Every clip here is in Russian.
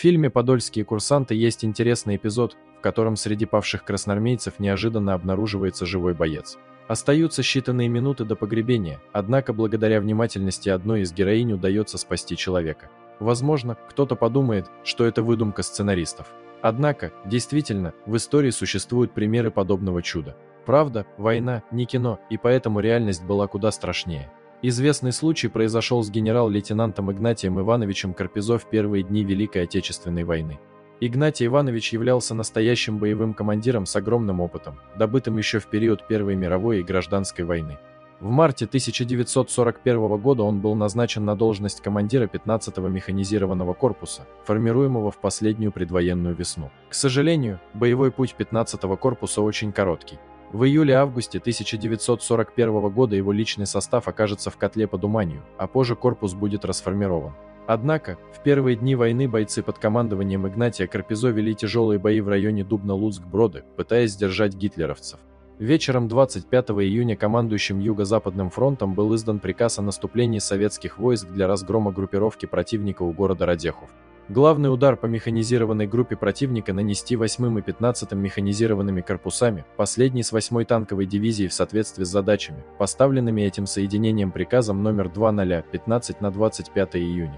фильме «Подольские курсанты» есть интересный эпизод, в котором среди павших красноармейцев неожиданно обнаруживается живой боец. Остаются считанные минуты до погребения, однако благодаря внимательности одной из героинь удается спасти человека. Возможно, кто-то подумает, что это выдумка сценаристов. Однако, действительно, в истории существуют примеры подобного чуда. Правда, война не кино, и поэтому реальность была куда страшнее. Известный случай произошел с генерал-лейтенантом Игнатием Ивановичем Карпизо в первые дни Великой Отечественной войны. Игнатий Иванович являлся настоящим боевым командиром с огромным опытом, добытым еще в период Первой мировой и Гражданской войны. В марте 1941 года он был назначен на должность командира 15-го механизированного корпуса, формируемого в последнюю предвоенную весну. К сожалению, боевой путь 15-го корпуса очень короткий. В июле-августе 1941 года его личный состав окажется в котле под Уманью, а позже корпус будет расформирован. Однако, в первые дни войны бойцы под командованием Игнатия Карпизо вели тяжелые бои в районе Дубно-Луцк-Броды, пытаясь сдержать гитлеровцев. Вечером 25 июня командующим Юго-Западным фронтом был издан приказ о наступлении советских войск для разгрома группировки противника у города Радехов. Главный удар по механизированной группе противника нанести 8-м и 15-м механизированными корпусами, последний с 8-й танковой дивизией в соответствии с задачами, поставленными этим соединением приказом номер 2015 на 25 июня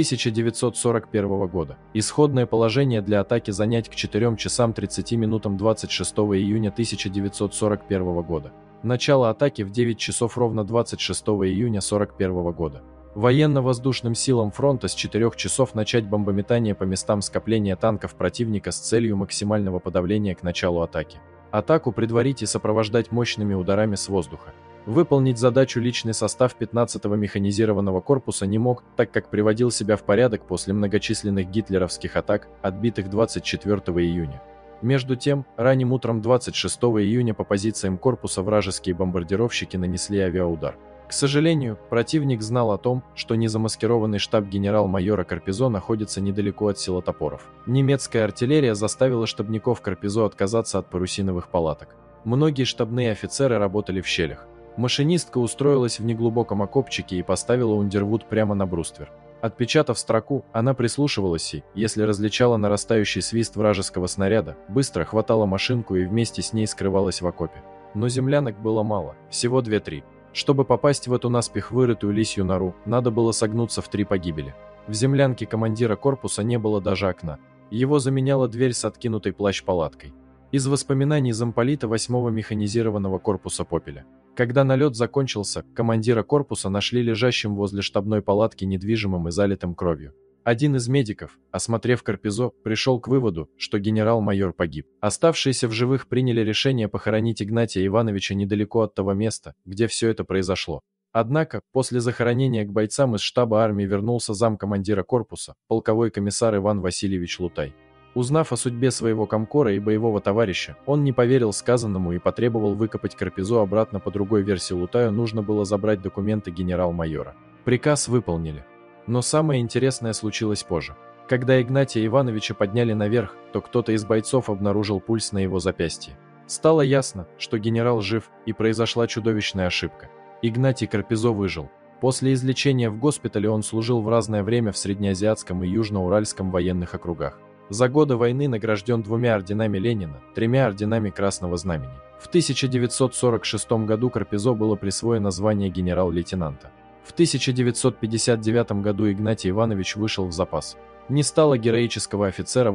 1941 года. Исходное положение для атаки занять к 4 часам 30 минутам 26 июня 1941 года. Начало атаки в 9 часов ровно 26 июня 1941 года. Военно-воздушным силам фронта с 4 часов начать бомбометание по местам скопления танков противника с целью максимального подавления к началу атаки. Атаку предварить и сопровождать мощными ударами с воздуха. Выполнить задачу личный состав 15-го механизированного корпуса не мог, так как приводил себя в порядок после многочисленных гитлеровских атак, отбитых 24 июня. Между тем, ранним утром 26 июня по позициям корпуса вражеские бомбардировщики нанесли авиаудар. К сожалению, противник знал о том, что незамаскированный штаб генерал-майора Карпизо находится недалеко от села Топоров. Немецкая артиллерия заставила штабников Карпизо отказаться от парусиновых палаток. Многие штабные офицеры работали в щелях. Машинистка устроилась в неглубоком окопчике и поставила Ундервуд прямо на бруствер. Отпечатав строку, она прислушивалась и, если различала нарастающий свист вражеского снаряда, быстро хватала машинку и вместе с ней скрывалась в окопе. Но землянок было мало, всего 2-3. Чтобы попасть в эту наспех вырытую лисью нору, надо было согнуться в 3 погибели. В землянке командира корпуса не было даже окна. Его заменяла дверь с откинутой плащ-палаткой. Из воспоминаний замполита 8-го механизированного корпуса Попеля. Когда налет закончился, командира корпуса нашли лежащим возле штабной палатки недвижимым и залитым кровью. Один из медиков, осмотрев Карпизо, пришел к выводу, что генерал-майор погиб. Оставшиеся в живых приняли решение похоронить Игнатия Ивановича недалеко от того места, где все это произошло. Однако, после захоронения к бойцам из штаба армии вернулся замкомандира корпуса, полковой комиссар Иван Васильевич Лутай. Узнав о судьбе своего комкора и боевого товарища, он не поверил сказанному и потребовал выкопать Карпизо обратно. По другой версии Лутаю нужно было забрать документы генерал-майора. Приказ выполнили. Но самое интересное случилось позже. Когда Игнатия Ивановича подняли наверх, то кто-то из бойцов обнаружил пульс на его запястье. Стало ясно, что генерал жив, и произошла чудовищная ошибка. Игнатий Карпизо выжил. После излечения в госпитале он служил в разное время в Среднеазиатском и Южноуральском военных округах. За годы войны награжден 2 орденами Ленина, 3 орденами Красного Знамени. В 1946 году Карпизо было присвоено звание генерал-лейтенанта. В 1959 году Игнатий Иванович вышел в запас. Не стало героического офицера в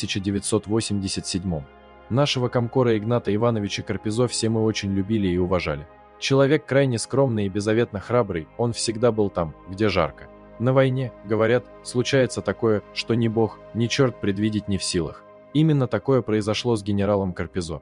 1987. Нашего комкора Игната Ивановича Карпизо все мы очень любили и уважали. Человек крайне скромный и беззаветно храбрый, он всегда был там, где жарко. На войне, говорят, случается такое, что ни бог, ни черт предвидеть не в силах. Именно такое произошло с генералом Карпизо.